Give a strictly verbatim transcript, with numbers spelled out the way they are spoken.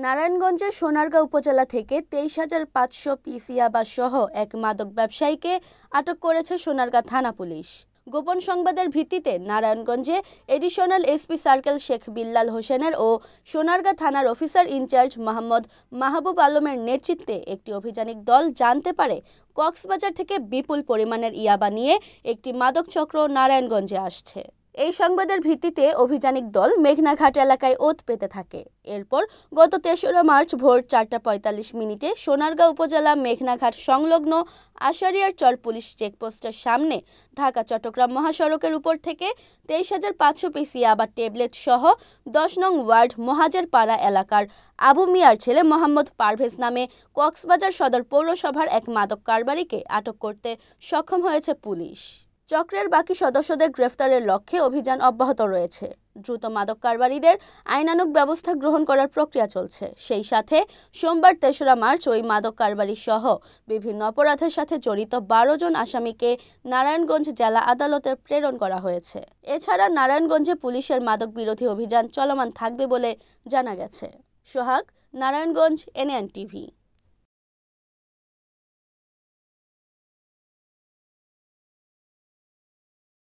নারায়ণগঞ্জের সোনারগাঁও উপজেলা থেকে তেইশ হাজার পাঁচশো পিস ইয়াবা সহ এক মাদক ব্যবসায়ীকে আটক করেছে সোনারগাঁ থানা পুলিশ। গোপন সংবাদের ভিত্তিতে নারায়ণগঞ্জে additional SP circle Sheikh Billal হোসেনের ও সোনারগাঁ থানার অফিসার ইনচার্জ মোহাম্মদ মাহবুব আলমের নেতৃত্বে একটি অভিযানিক দল জানতে পারে কক্সবাজার থেকে বিপুল পরিমাণের ইয়াবা নিয়ে একটি মাদক চক্র নারায়ণগঞ্জে আসছে। এই সংবাদের ভিত্তিতে অভিযানিক দল মেঘনাঘাট এলাকায় ওত পেতে থাকে। এরপর গত তেসরা মার্চ ভোর চারটা পঁয়তাল্লিশ মিনিটে সোনারগাঁও উপজেলা মেঘনাঘাট সংলগ্ন আশারিয়ার চর পুলিশ চেকপোস্টের সামনে ঢাকা চট্টগ্রাম মহাসড়কের উপর থেকে তেইশ হাজার পাঁচশো পিস ইয়াবা ট্যাবলেট সহ দশ নং ওয়ার্ড মহাজের পাড়া এলাকার আবু মিয়ার ছেলে মোহাম্মদ পারভেজ নামে কক্সবাজার সদর পৌরসভার এক মাদক কারবারিকে আটক করতে সক্ষম হয়েছে পুলিশ। চক্রের বাকি সদস্যদের গ্রেফতারের লক্ষ্যে অভিযান অব্যাহত রয়েছে। দ্রুত মাদক কারবারিদের আইনানুগ ব্যবস্থা গ্রহণ করার প্রক্রিয়া চলছে। সেই সাথে সোমবার তেসরা মার্চ ওই মাদক কারবারি সহ বিভিন্ন অপরাধের সাথে জড়িত বারো জন আসামিকে নারায়ণগঞ্জ জেলা আদালতে প্রেরণ করা হয়েছে। এছাড়া নারায়ণগঞ্জে পুলিশের মাদক বিরোধী অভিযান চলমান থাকবে বলে জানা গেছে। Sohag, Narayanganj, NAN TV.